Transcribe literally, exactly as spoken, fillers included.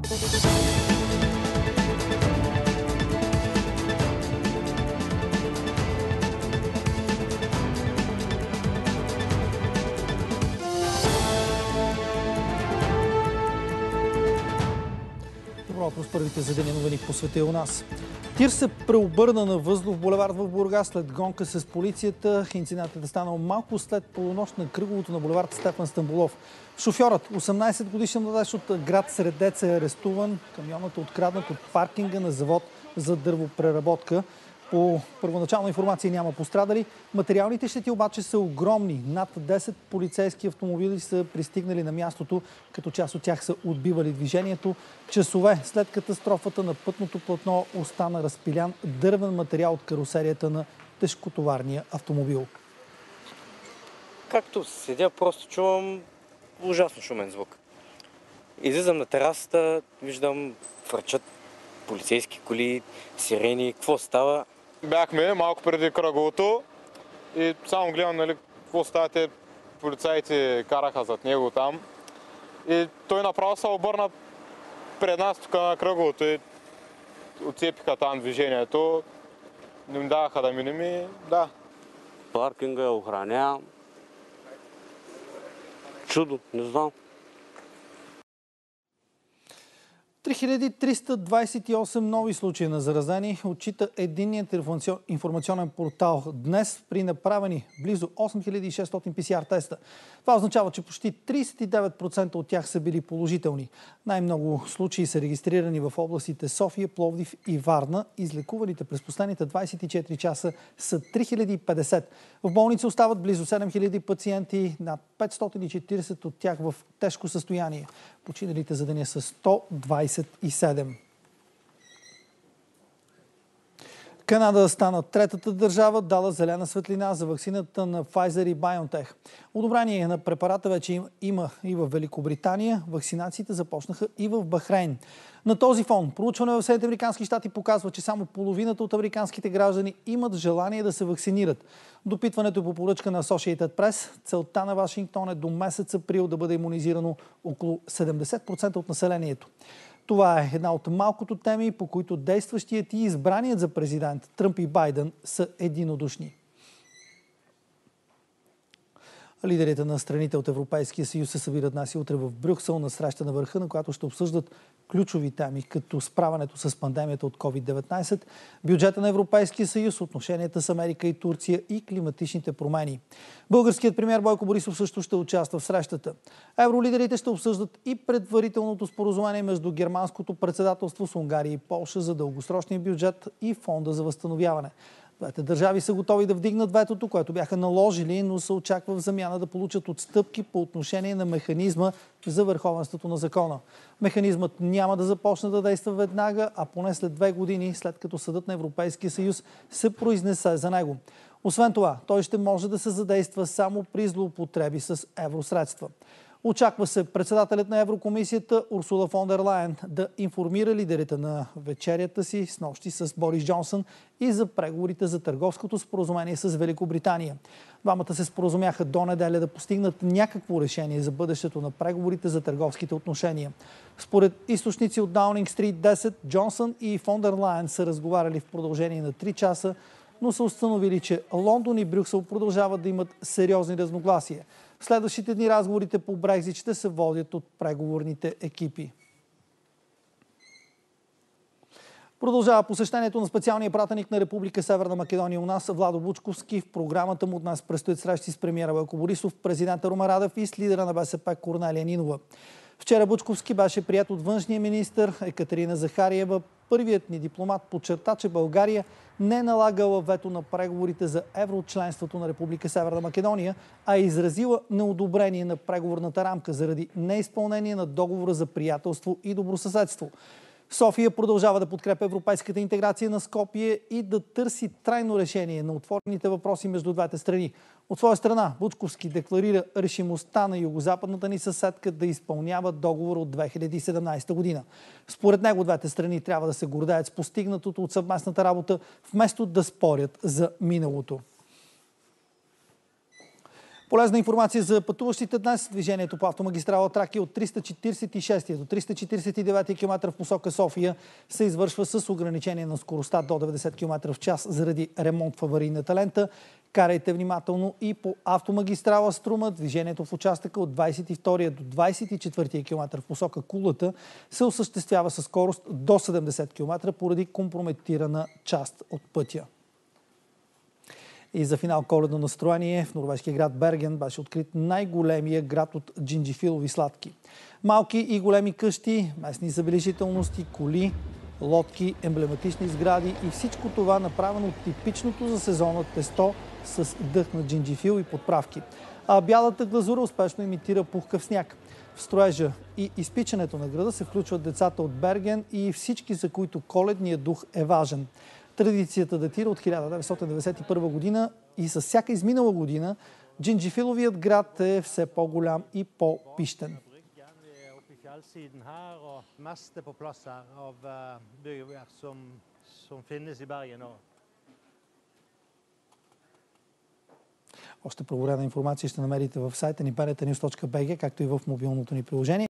С първите за деня новини по света и у нас. Тир се преобърна на въздух булевард в Бургас след гонка с полицията. Инцидентът е станал малко след полунощ на кръговото на булевард Стефан Стамболов. Шофьорът, осемнайсет годишен младеж от град Средец, е арестуван. Камионът е откраднат от паркинга на завод за дървопреработка. По първоначална информация няма пострадали. Материалните щети обаче са огромни. Над десет полицейски автомобили са пристигнали на мястото, като част от тях са отбивали движението. Часове след катастрофата на пътното платно остана разпилян дървен материал от карусерията на тежкотоварния автомобил. Както седя, просто чувам ужасно шумен звук. Излизам на терасата, виждам фърчат полицейски коли, сирени, какво става? Бяхме малко преди кръговото и само гледам, нали, какво става, те полицаите караха зад него там и той направо се обърна пред нас тук на кръговото и отцепиха там движението, не ми даваха да минем и да. Паркинга я охраня. Чудо, не знам. три хиляди триста двайсет и осем нови случаи на заразени отчита единният информационен портал днес при направени близо осем хиляди и шестстотин пи си ар теста. Това означава, че почти трийсет и девет процента от тях са били положителни. Най-много случаи са регистрирани в областите София, Пловдив и Варна. Излекуваните през последните двайсет и четири часа са три хиляди и петдесет. В болница остават близо седем хиляди пациенти, над петстотин и четирийсет от тях в тежко състояние. Починалите за деня са сто двайсет и седем. Канада стана третата държава, дала зелена светлина за ваксината на Pfizer и BioNTech. Одобрение на препарата вече има и в Великобритания. Вакцинациите започнаха и в Бахрейн. На този фон проучване в Съединените американски щати показва, че само половината от американските граждани имат желание да се вакцинират. Допитването е по поръчка на Associated Press. Целта на Вашингтон е до месец април да бъде имунизирано около седемдесет процента от населението. Това е една от малкото теми, по които действащият и избраният за президент Тръмп и Байден са единодушни. Лидерите на страните от Европейския съюз се събират днес и утре в Брюксел на среща на върха, на която ще обсъждат ключови теми, като справянето с пандемията от ковид деветнайсет, бюджета на Европейския съюз, отношенията с Америка и Турция и климатичните промени. Българският премиер Бойко Борисов също ще участва в срещата. Евролидерите ще обсъждат и предварителното споразумение между германското председателство с Унгария и Полша за дългосрочния бюджет и фонда за възстановяване. Двете държави са готови да вдигнат ветото, което бяха наложили, но се очаква в замяна да получат отстъпки по отношение на механизма за върховенството на закона. Механизмът няма да започне да действа веднага, а поне след две години, след като Съдът на Европейския съюз се произнесе за него. Освен това, той ще може да се задейства само при злоупотреби с евросредства. Очаква се председателят на Еврокомисията Урсула фон дер Лайен да информира лидерите на вечерята си снощи с Борис Джонсън и за преговорите за търговското споразумение с Великобритания. Двамата се споразумяха до неделя да постигнат някакво решение за бъдещето на преговорите за търговските отношения. Според източници от Даунинг Стрит десет, Джонсън и фон дер Лайен са разговаряли в продължение на три часа, но са установили, че Лондон и Брюксел продължават да имат сериозни разногласия. В следващите дни разговорите по Брекзит ще се водят от преговорните екипи. Продължава посещението на специалния пратеник на Република Северна Македония у нас Владо Бучковски. В програмата му днес предстоят срещи с премиера Бойко Борисов, президента Румен Радев и с лидера на БСП Корнелия Нинова. Вчера Бучковски беше приет от външния министър Екатерина Захариева. Първият ни дипломат подчерта, че България не е налагала вето на преговорите за еврочленството на Република Северна Македония, а е изразила неодобрение на преговорната рамка заради неизпълнение на договора за приятелство и добросъседство. София продължава да подкрепя европейската интеграция на Скопие и да търси трайно решение на отворените въпроси между двете страни. От своя страна Бучковски декларира решимостта на югозападната ни съседка да изпълнява договор от две хиляди и седемнайсета година. Според него двете страни трябва да се гордеят с постигнатото от съвместната работа, вместо да спорят за миналото. Полезна информация за пътуващите днес. Движението по автомагистрала Тракия от триста четиридесет и шести до триста четиридесет и девети км в посока София се извършва с ограничение на скоростта до деветдесет км в час заради ремонт в аварийната лента. Карайте внимателно и по автомагистрала Струма. Движението в участъка от двадесет и втория до двадесет и четвъртия км в посока Кулата се осъществява със скорост до седемдесет км поради компрометирана част от пътя. И за финал коледно настроение в норвежкия град Берген беше открит най-големия град от джинджифилови сладки. Малки и големи къщи, местни забележителности, коли, лодки, емблематични сгради и всичко това направено от типичното за сезона тесто с дъх на джинджифил и подправки. А бялата глазура успешно имитира пухкав сняг. В строежа и изпичането на града се включват децата от Берген и всички, за които коледният дух е важен. Традицията датира от хиляда деветстотин деветдесет и първа година и с всяка изминала година джинджифиловият град е все по-голям и по-пищен. Още проверена информация ще намерите в сайта ни пенета нюз точка би джи, както и в мобилното ни приложение.